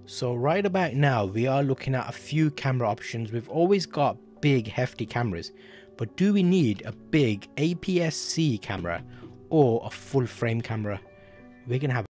So right about now we are looking at a few camera options. We've always got big hefty cameras, but do we need a big APS-C camera or a full frame camera? We're gonna have